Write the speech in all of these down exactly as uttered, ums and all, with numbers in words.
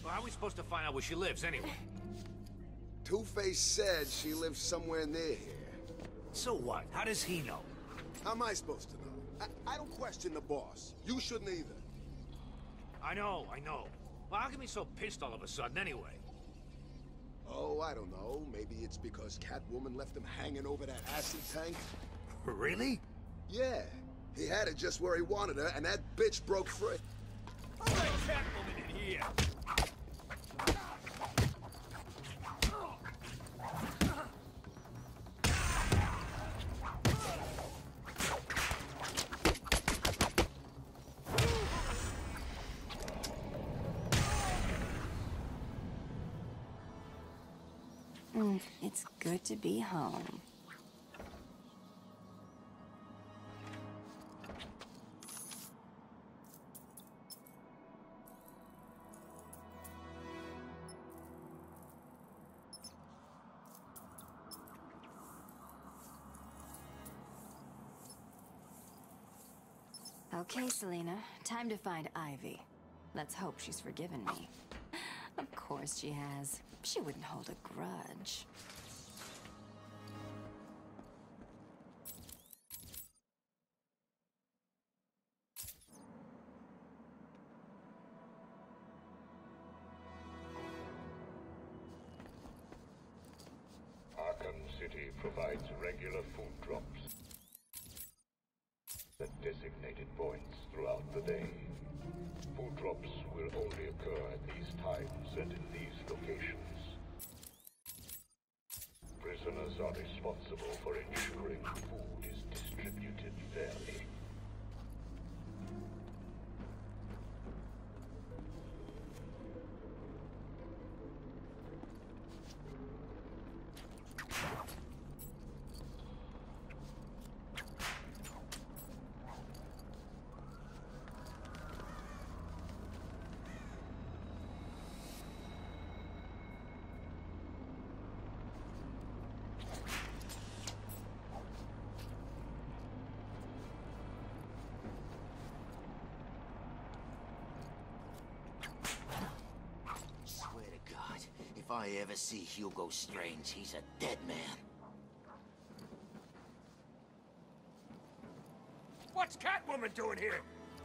Well, how are we supposed to find out where she lives, anyway? Two-Face said she lives somewhere near here. So what? How does he know? How am I supposed to know? I, I don't question the boss. You shouldn't either. I know, I know. Well, how come he's so pissed all of a sudden, anyway? Oh, I don't know. Maybe it's because Catwoman left him hanging over that acid tank? Really? Yeah. He had it just where he wanted her, and that bitch broke free. Who let Catwoman in here? Mm, it's good to be home. Okay, Selina. Time to find Ivy. Let's hope she's forgiven me. Of course she has. She wouldn't hold a grudge. Arkham City provides regular food drops at designated points throughout the day. Food drops will only occur at these times and in these locations. Prisoners are responsible for ensuring food is distributed fairly. If I ever see Hugo Strange, he's a dead man. What's Catwoman doing here?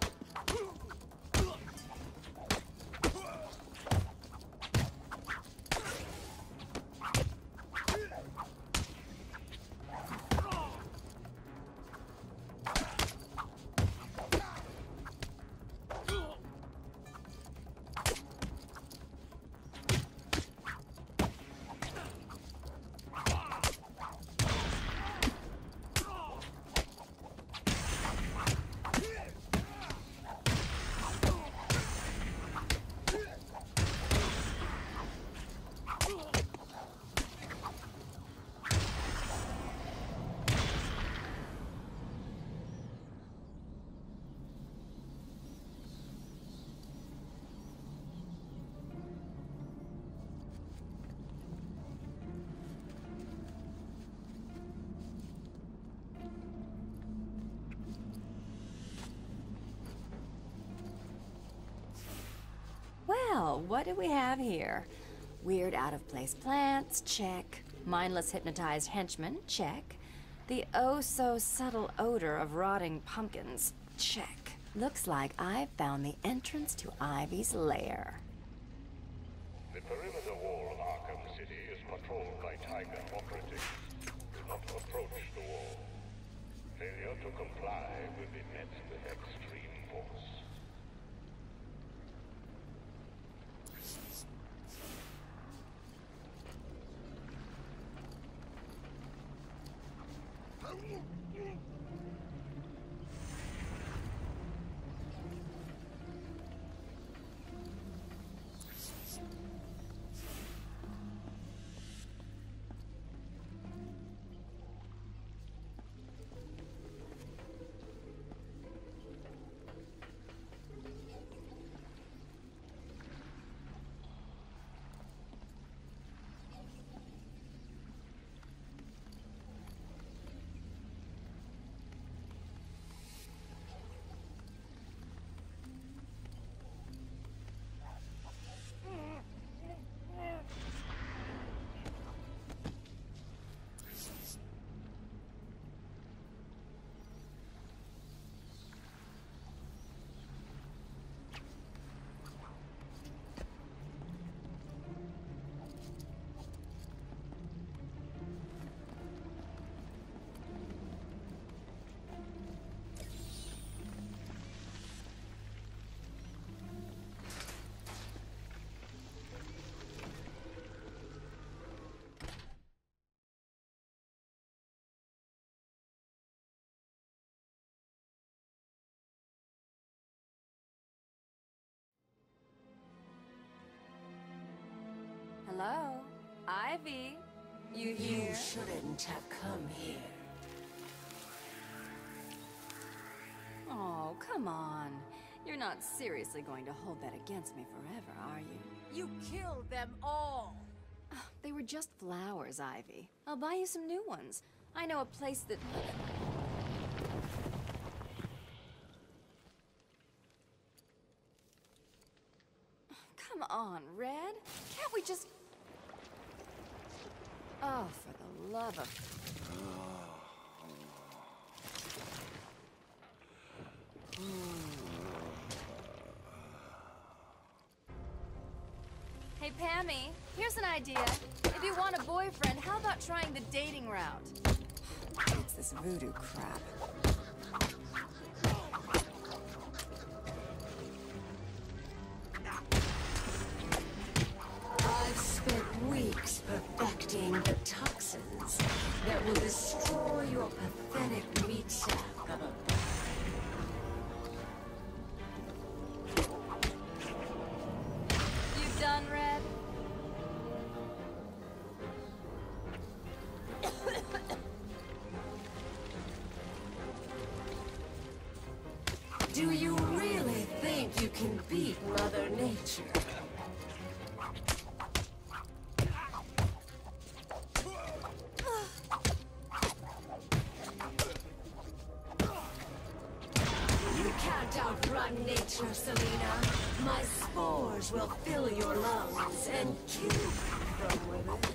Well, what do we have here? Weird out-of-place plants, check. Mindless hypnotized henchmen, check. The oh-so-subtle odor of rotting pumpkins, check. Looks like I've found the entrance to Ivy's lair. The perimeter wall of Arkham City is patrolled by Tiger operatives. Do not approach the wall. Failure to comply will be met with extreme force. Hello? Ivy? You here? You shouldn't have come here. Oh, come on. You're not seriously going to hold that against me forever, are you? You killed them all! They were just flowers, Ivy. I'll buy you some new ones. I know a place that... Come on, Red. Can't we just... Oh, for the love of... Hey, Pammy, here's an idea. If you want a boyfriend, how about trying the dating route? It's this voodoo crap. I've spent weeks perfecting the toxins that will destroy your pathetic meat sack of a... You done, Red? Do you really think you can beat Mother Nature? You can't outrun nature, Selena. My spores will fill your lungs and kill you from within.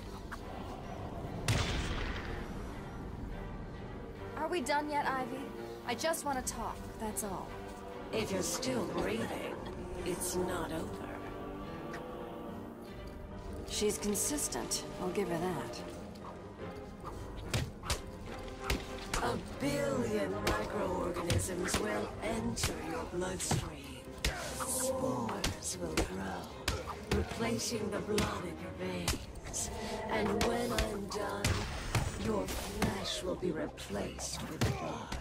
Are we done yet, Ivy? I just want to talk, that's all. If you're still breathing, it's not over. She's consistent, I'll give her that. A billion microorganisms will enter your bloodstream. Spores will grow, replacing the blood in your veins. And when I'm done, your flesh will be replaced with bark.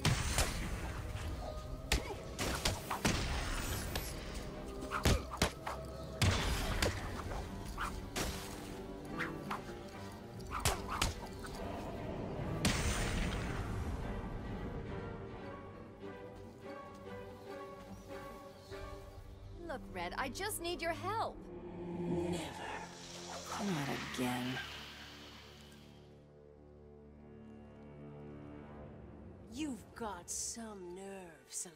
Look, Red, I just need your help. Never. Not again. You've got some nerve, Selena.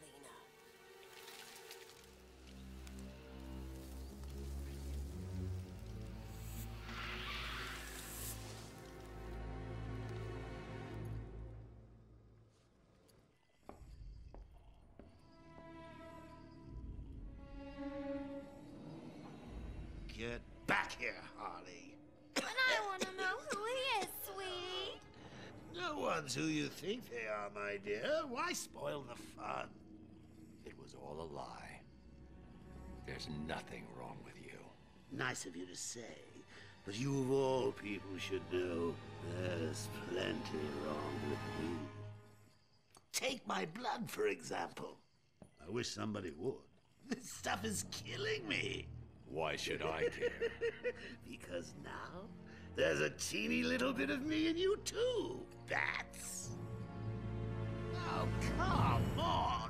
Get back here, Harley. But I want to know who he is, sweetie. No one's who you think they are, my dear. Why spoil the fun? It was all a lie. There's nothing wrong with you. Nice of you to say, but you of all people should know there's plenty wrong with me. Take my blood, for example. I wish somebody would. This stuff is killing me. Why should I care? Because now, there's a teeny little bit of me in you too, Bats. Oh, come on.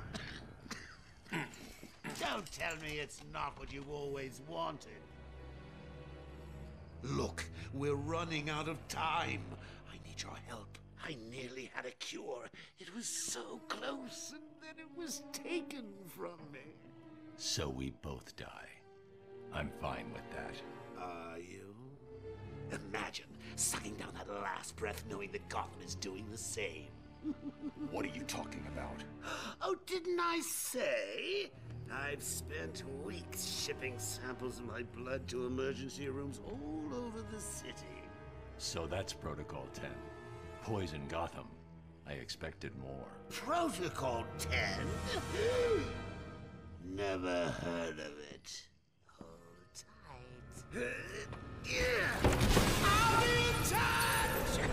Don't tell me it's not what you always wanted. Look, we're running out of time. I need your help. I nearly had a cure. It was so close, and then it was taken from me. So we both die. I'm fine with that. Are you? Imagine sucking down that last breath knowing that Gotham is doing the same. What are you talking about? Oh, didn't I say? I've spent weeks shipping samples of my blood to emergency rooms all over the city. So that's Protocol ten. Poison Gotham. I expected more. Protocol ten? Never heard of it. Hold tight. I'll be in touch!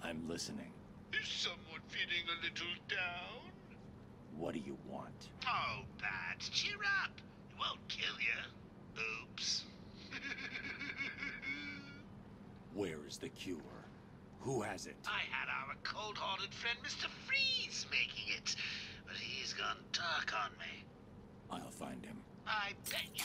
I'm listening. Is someone feeling a little down? What do you want? Oh, Bats, cheer up. It won't kill you. Oops. Where is the cure? Who has it? I had our cold-hearted friend Mister Freeze making it, but he's gone dark on me. I'll find him. I bet you.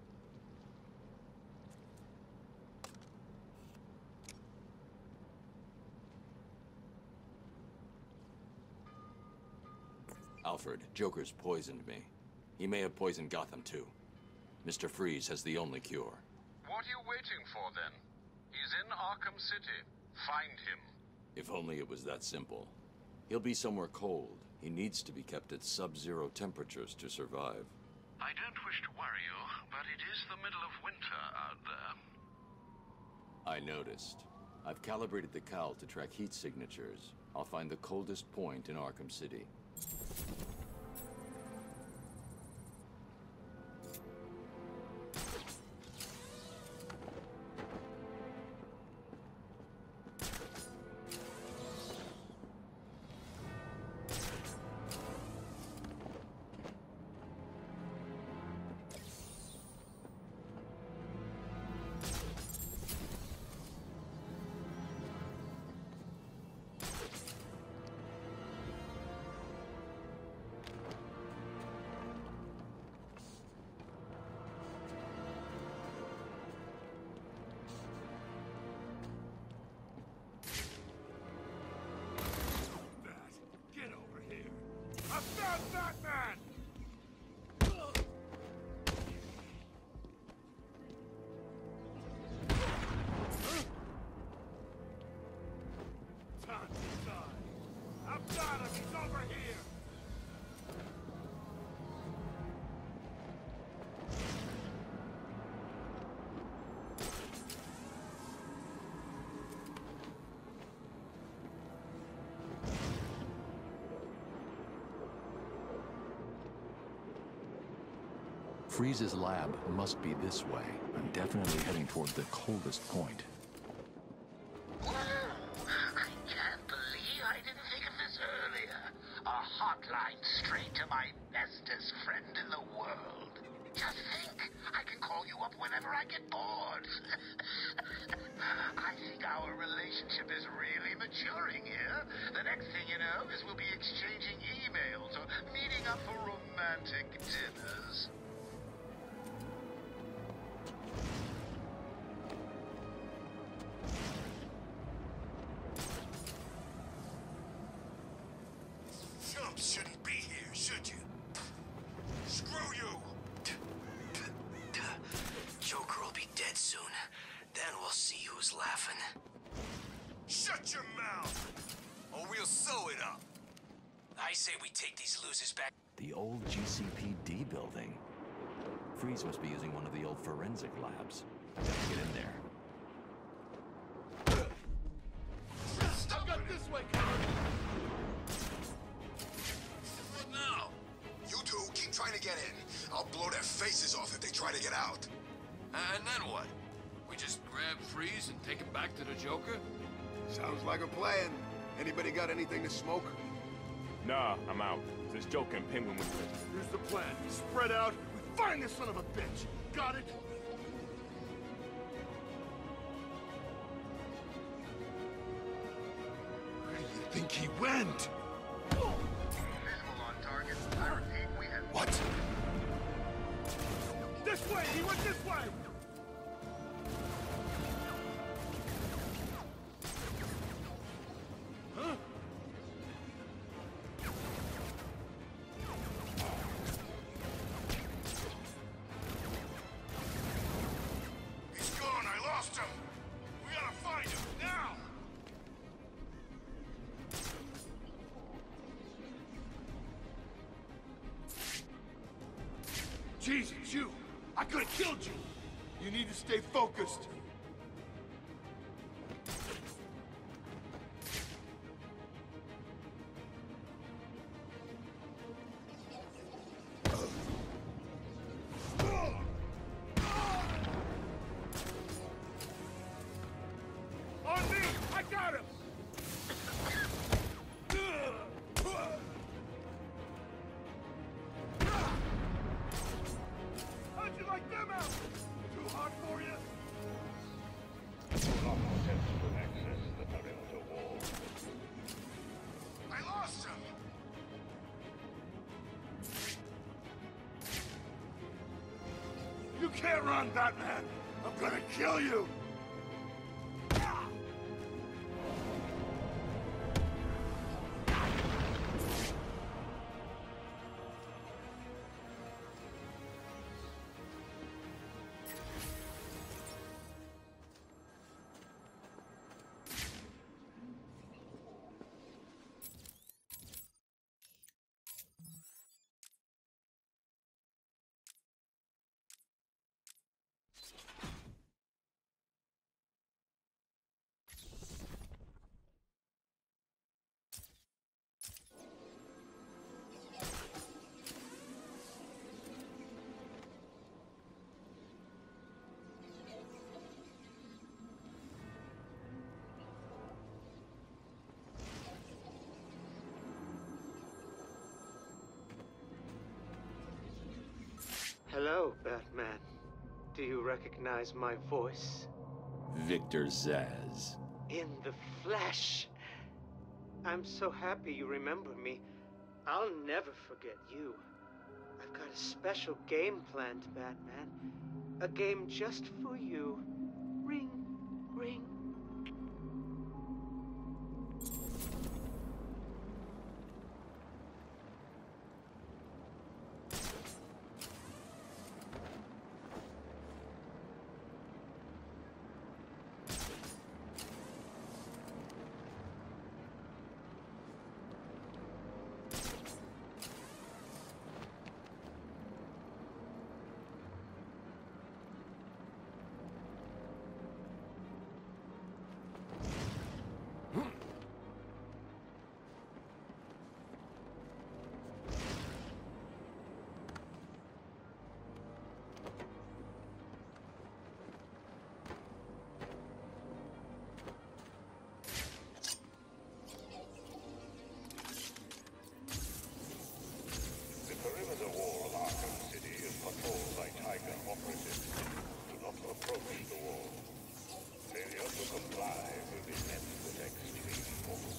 Alfred, Joker's poisoned me. He may have poisoned Gotham too. Mister Freeze has the only cure. What are you waiting for then? He's in Arkham City. Find him. If only it was that simple. He'll be somewhere cold. He needs to be kept at sub-zero temperatures to survive. I don't wish to worry you, but it is the middle of winter out there. I noticed. I've calibrated the cowl to track heat signatures. I'll find the coldest point in Arkham City. Freeze's lab must be this way. I'm definitely heading toward the coldest point. Whoa! I can't believe I didn't think of this earlier. A hotline straight to my bestest friend in the world. Just think, I can call you up whenever I get bored. I think our relationship is really maturing here. The next thing you know is we'll be exchanging emails or meeting up for romantic dinners. Shouldn't be here, should you? Screw you! Joker will be dead soon. Then we'll see who's laughing. Shut your mouth, or we'll sew it up. I say we take these losers back. The old G C P D building. Freeze must be using one of the old forensic labs. I gotta get in there. Stop it this way, now! You two keep trying to get in. I'll blow their faces off if they try to get out. And then what? We just grab Freeze and take him back to the Joker? Sounds like a plan. Anybody got anything to smoke? Nah, I'm out. This Joker and Penguin with me. Here's the plan. Spread out. We find this son of a bitch. Got it? Where do you think he went? Visual on target. I repeat, we have... What? This way! He went this way! Huh? He's gone. I lost him. We gotta find him now. Jesus, you! I could have killed you! You need to stay focused. On me! I got him! can't run, Batman! I'm gonna kill you! Hello, Batman. Do you recognize my voice? Victor Zsasz. In the flesh. I'm so happy you remember me. I'll never forget you. I've got a special game planned, Batman. A game just for you. Ring, ring. The perimeter wall of Arkham City is patrolled by Tiger operatives. Do not approach the wall. Failure to comply will be met with extreme force.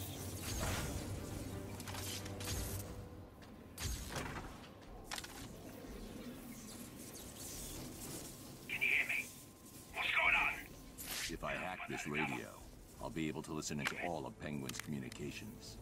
Can you hear me? What's going on? If I hack this radio, I'll be able to listen into all of Penguin's communications.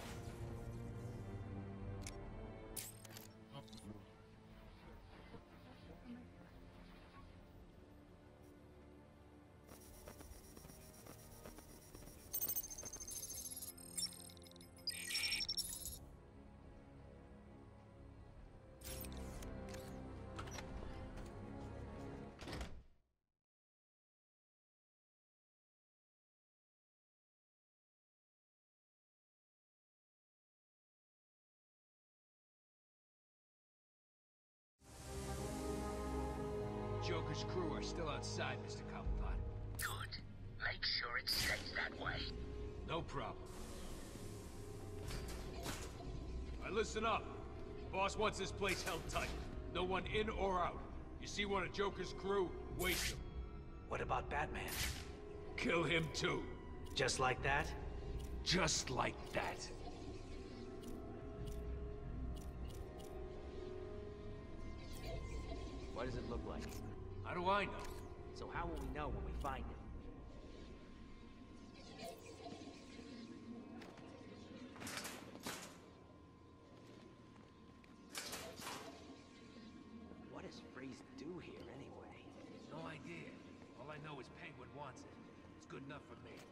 Joker's crew are still outside, Mister Cobblepot. Good. Make sure it stays that way. No problem. All right, listen up. Boss wants this place held tight. No one in or out. You see one of Joker's crew, waste him. What about Batman? Kill him too. Just like that? Just like that. What does it look like? How do I know? So how will we know when we find it? What does Freeze do here anyway? No idea. All I know is Penguin wants it. It's good enough for me.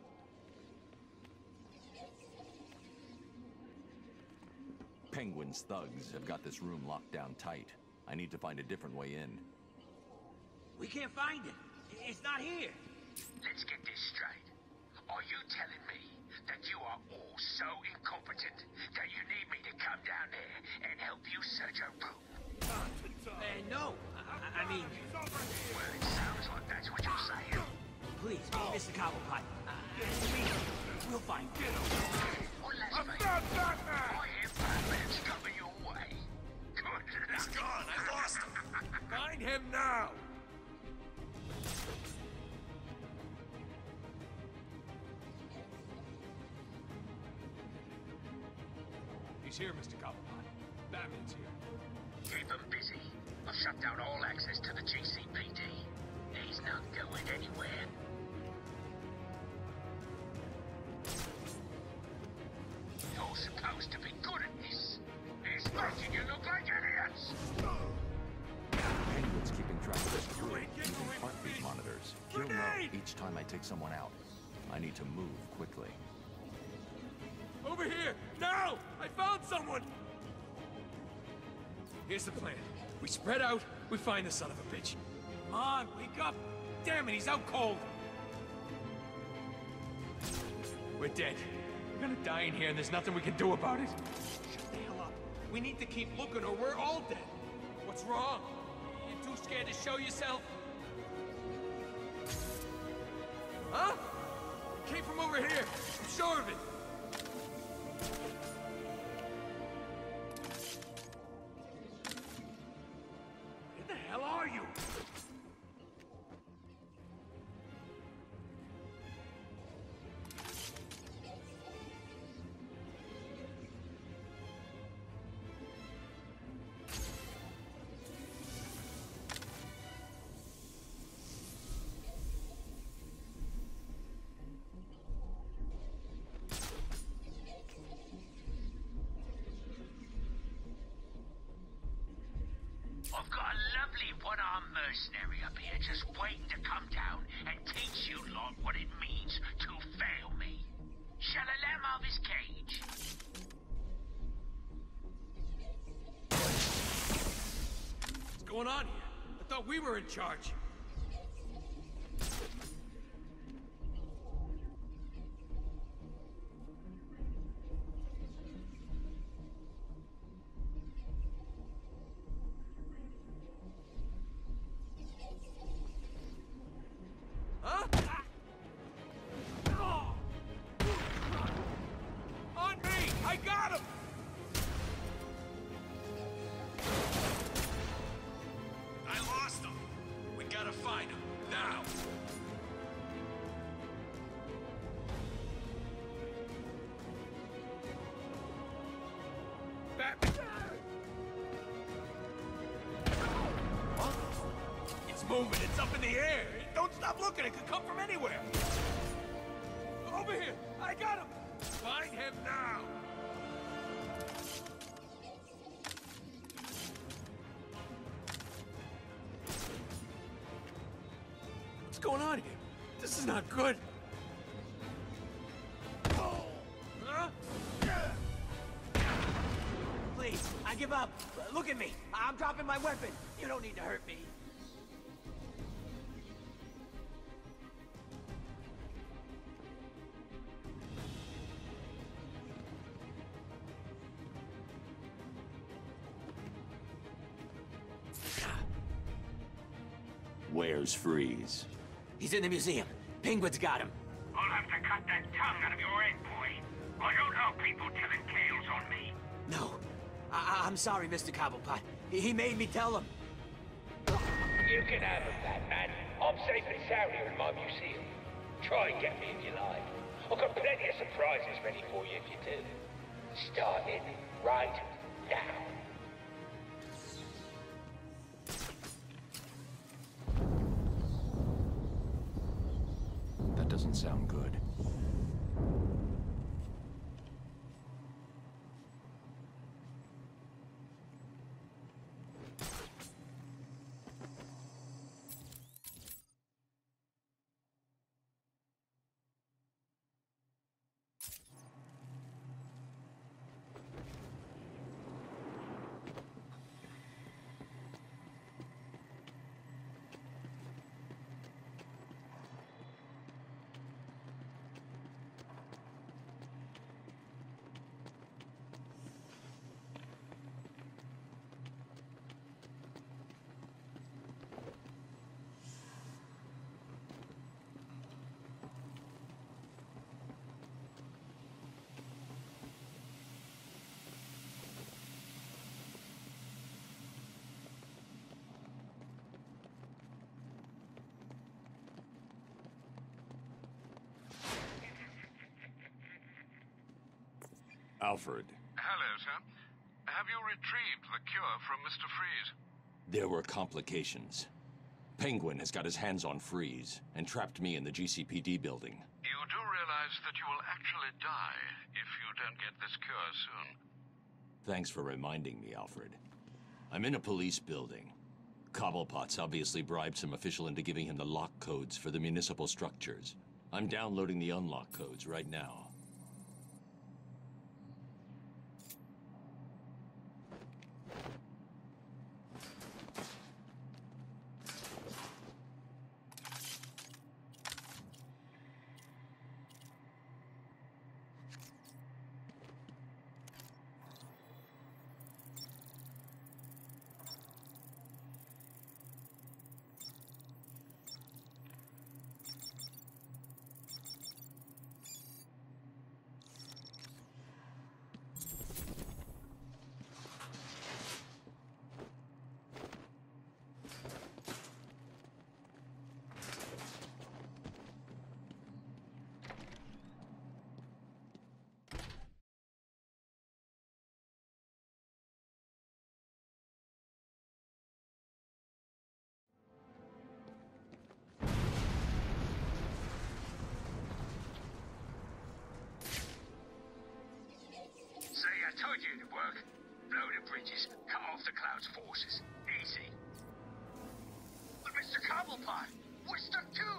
Penguin's thugs have got this room locked down tight. I need to find a different way in. We can't find it. It's not here. Let's get this straight. Are you telling me that you are all so incompetent that you need me to come down there and help you search a room? Uh, no. I, I mean... Well, it sounds like that's what you're saying. Please, Mister Cobblepot. Uh, we, we'll find it. Well, let's I'm face not it. Batman! I hear Batman's coming your way. Good luck. He's gone. I lost him. Find him now! He's here, Mister Cobblepot. Batman's here. Keep him busy. I've shut down all access to the G C P D. He's not going anywhere. You're supposed to be good at this. It's making you look like idiots! Penguin's keeping track of this crew using heartbeat monitors. He'll know each time I take someone out. I need to move quickly. Over here! Now! I found someone! Here's the plan. We spread out, we find the son of a bitch. Come on, wake up! Damn it, he's out cold! We're dead. We're gonna die in here and there's nothing we can do about it. Shut the hell up. We need to keep looking or we're all dead. What's wrong? You too scared to show yourself? Huh? It came from over here. I'm sure of it. Where the hell are you? I've got a lovely one-armed mercenary up here just waiting to come down and teach you lot what it means to fail me. Shall I let him out of his cage? What's going on here? I thought we were in charge. Huh? On me! I got him! I lost him. We gotta find him. Now. Back. Huh? It's moving. It's up in the air. Don't stop looking. It could come from anywhere. Over here. I got him. Find him now. What's going on here? This is not good. Huh? Please, I give up. Look at me. I'm dropping my weapon. You don't need to hurt me. Where's Freeze? He's in the museum. Penguin's got him. I'll have to cut that tongue out of your head, boy. I don't know people telling tales on me. No. I I'm sorry, Mister Cobblepot. He, he made me tell him. You can have it, Batman. I'm safe and sound here in my museum. Try and get me if you like. I've got plenty of surprises ready for you if you do. Starting right now. That doesn't sound good. Alfred. Hello, sir. Have you retrieved the cure from Mister Freeze? There were complications. Penguin has got his hands on Freeze and trapped me in the G C P D building. You do realize that you will actually die if you don't get this cure soon. Thanks for reminding me, Alfred. I'm in a police building. Cobblepot's obviously bribed some official into giving him the lock codes for the municipal structures. I'm downloading the unlock codes right now. I told you it'd work. Blow the bridges, cut off the Cloud's forces. Easy. But Mister Cobblepot, we're stuck too.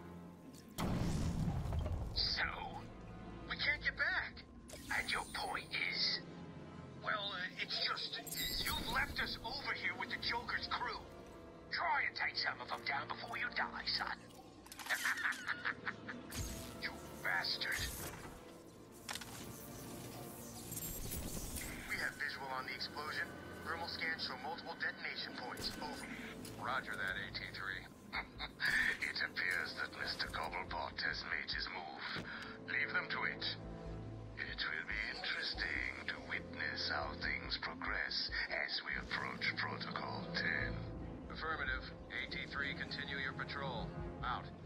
So, we can't get back. And your point is? Well, uh, it's just, you've left us over here with the Joker's crew. Try and take some of them down before you die, son. You bastard. Visual on the explosion. Thermal scans show multiple detonation points. Over. Roger that, A T three. It appears that Mister Cobblepot has made his move. Leave them to it. It will be interesting to witness how things progress as we approach Protocol ten. Affirmative. A T three, continue your patrol. Out.